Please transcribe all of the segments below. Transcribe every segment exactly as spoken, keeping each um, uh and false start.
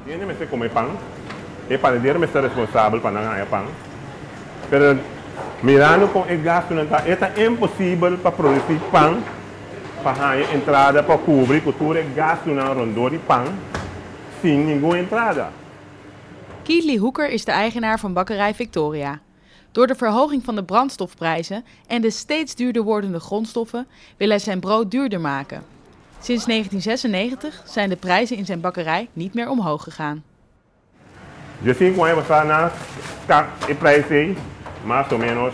Tiene que comer pan. El panadero me está responsable para ganar pan. Pero mirando con el gasto, es imposible para producir pan, para entrada, para cubrir cultura, gasto na rondor de pan, sin ninguna entrada. Kiedli Hoeker is de eigenaar van bakkerij Victoria. Door de verhoging van de brandstofprijzen en de steeds duurder wordende grondstoffen wil hij zijn brood duurder maken. Sinds negentien zesennegentig zijn de prijzen in zijn bakkerij niet meer omhoog gegaan. Je ziet hoe we staan na de prijzen, mais ou menos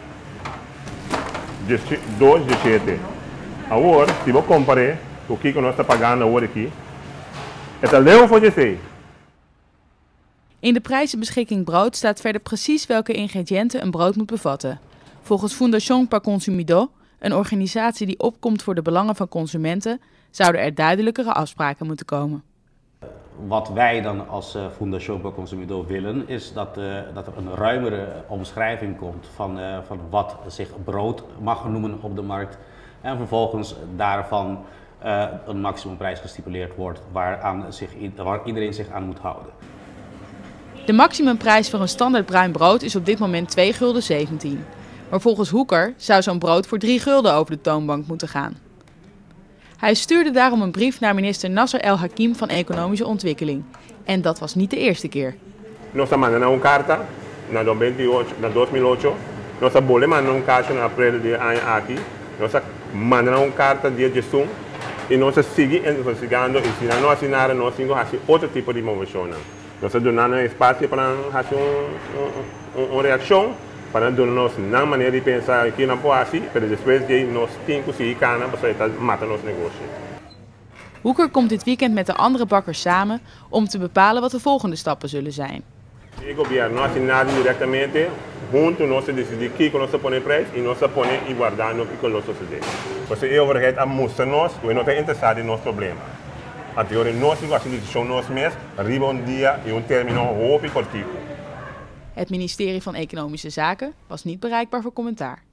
dois de sete. Agora, se você comparar o que nós estamos pagando agora aqui, é o leão voor je. In de prijzenbeschikking brood staat verder precies welke ingrediënten een brood moet bevatten. Volgens Fundación para Consumidor, een organisatie die opkomt voor de belangen van consumenten, zouden er duidelijkere afspraken moeten komen. Wat wij dan als uh, Fundación para Consumidor willen, is dat, uh, dat er een ruimere omschrijving komt van, uh, van wat zich brood mag noemen op de markt. En vervolgens daarvan uh, een maximumprijs gestipuleerd wordt waaraan zich, waar iedereen zich aan moet houden. De maximumprijs voor een standaard bruin brood is op dit moment twee gulden zeventien. Maar volgens Hoeker zou zo'n brood voor drie gulden over de toonbank moeten gaan. Hij stuurde daarom een brief naar minister Nasser El Hakim van Economische Ontwikkeling. En dat was niet de eerste keer. Nós mandamos uma carta na dois mil oito. Nós bolemos mandar uma carta na april de ano aqui. Nós mandamos uma carta dia de junho. E nós seguimos investigando e se não assinarem, nós vamos fazer outro tipo de movimento. Nós estamos dando espaço para fazer uma reação, para darmos uma maneira de pensar que não pode assim, mas depois de nós temos que seguir cana para matar nosso negócio. Hoeker komt dit weekend met de andere bakkers samen om te bepalen wat de volgende stappen zullen zijn. O governo assinado diretamente, junto nós decidir que nós põe preço e nós põe e guardar no que nós fazemos. Porque a overheid mostra nós, we não está interessado em nosso problema. Até agora nós temos a decisão nós mesmos, arriba um dia e um término hoop e cortico. Het ministerie van Economische Zaken was niet bereikbaar voor commentaar.